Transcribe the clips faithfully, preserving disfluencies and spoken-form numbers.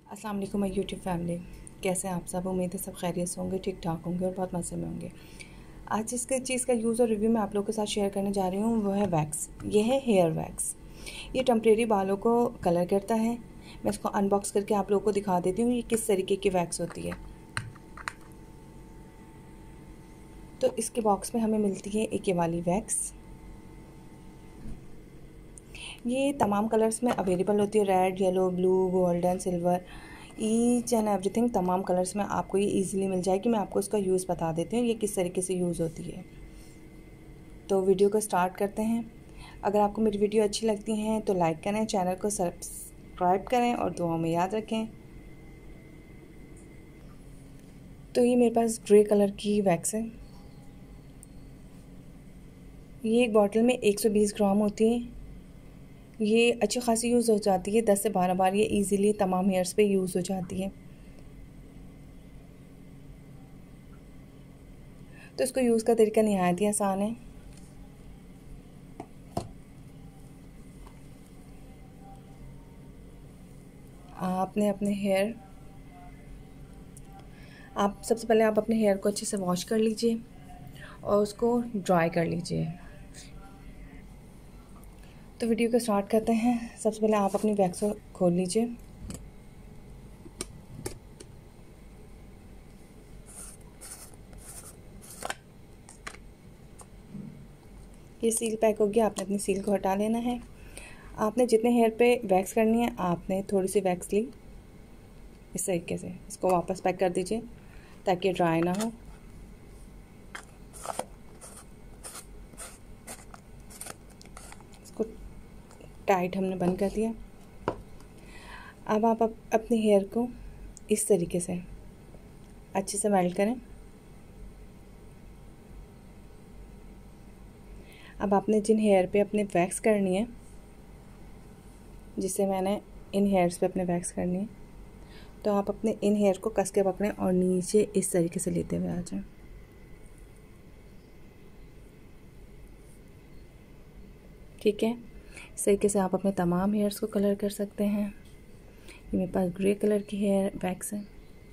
अस्सलाम वालेकुम my YouTube family, कैसे हैं आप सब। उम्मीद है सब खैरियत से होंगे, ठीक ठाक होंगे और बहुत मज़े में होंगे। आज जिसके चीज़ का यूज़ और रिव्यू मैं आप लोगों के साथ शेयर करने जा रही हूँ वो है वैक्स। ये है हेयर वैक्स। ये टेम्परेरी बालों को कलर करता है। मैं इसको अनबॉक्स करके आप लोगों को दिखा देती हूँ ये किस तरीके की वैक्स होती है। तो इसके बॉक्स में हमें मिलती है एक ये वाली वैक्स। ये तमाम कलर्स में अवेलेबल होती है, red, yellow, blue, golden, silver, each and everything. तमाम कलर्स में आपको ये इजीली मिल जाएगी। मैं आपको इसका यूज़ बता देती हूँ ये किस तरीके से यूज़ होती है। तो वीडियो को स्टार्ट करते हैं। अगर आपको मेरी वीडियो अच्छी लगती हैं तो लाइक करें, चैनल को सब्सक्राइब करें और दुआओं में याद रखें। तो ये मेरे पास ग्रे कलर की वैक्स है। ये एक बॉटल में एक सौ बीस ग्राम होती है। ये अच्छी खासी यूज़ हो जाती है, दस से बारह बार ये इजीली तमाम हेयर्स पे यूज़ हो जाती है। तो इसको यूज़ का तरीका नहायत ही आसान है। आपने अपने हेयर आप सबसे पहले आप अपने हेयर को अच्छे से वॉश कर लीजिए और उसको ड्राई कर लीजिए। तो वीडियो को स्टार्ट करते हैं। सबसे पहले आप अपनी वैक्स को खोल लीजिए। ये सील पैक हो गया, आपने अपनी सील को हटा लेना है। आपने जितने हेयर पे वैक्स करनी है आपने थोड़ी सी वैक्स ली, इस तरीके से इसको वापस पैक कर दीजिए ताकि ड्राई ना हो। इसको टाइट हमने बंद कर दिया। अब आप अप, अपने हेयर को इस तरीके से अच्छे से मेल्ट करें। अब आपने जिन हेयर पे अपने वैक्स करनी है, जिससे मैंने इन हेयर्स पे अपने वैक्स करनी है, तो आप अपने इन हेयर को कस के पकड़ें और नीचे इस तरीके से लेते हुए आ जाएं। ठीक है, इस तरीके से आप अपने तमाम हेयर्स को कलर कर सकते हैं। ये मेरे पास ग्रे कलर की हेयर वैक्स है।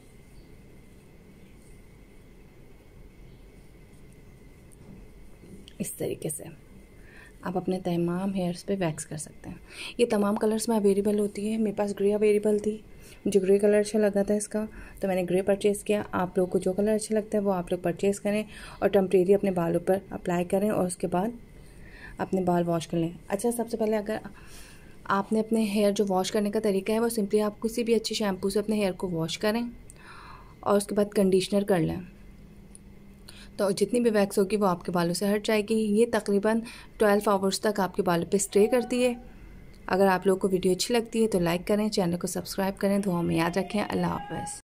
इस तरीके से आप अपने तमाम हेयर्स पे वैक्स कर सकते हैं। ये तमाम कलर्स में अवेलेबल होती है। मेरे पास ग्रे अवेलेबल थी, मुझे ग्रे कलर अच्छा लगा था इसका, तो मैंने ग्रे परचेज़ किया। आप लोग को जो कलर अच्छा लगता है वो आप लोग परचेज़ करें और टेम्परेरी अपने बालों पर अप्लाई करें और उसके बाद अपने बाल वॉश कर लें। अच्छा, सबसे पहले अगर आपने अपने हेयर जो वॉश करने का तरीका है वो सिंपली आप किसी भी अच्छे शैम्पू से अपने हेयर को वॉश करें और उसके बाद कंडीशनर कर लें, तो जितनी भी वैक्स होगी वो आपके बालों से हट जाएगी। ये तकरीबन ट्वेल्व आवर्स तक आपके बालों पे स्टे करती है। अगर आप लोगों को वीडियो अच्छी लगती है तो लाइक करें, चैनल को सब्सक्राइब करें, दुआओं में याद रखें। अल्लाह हाफ़िज़।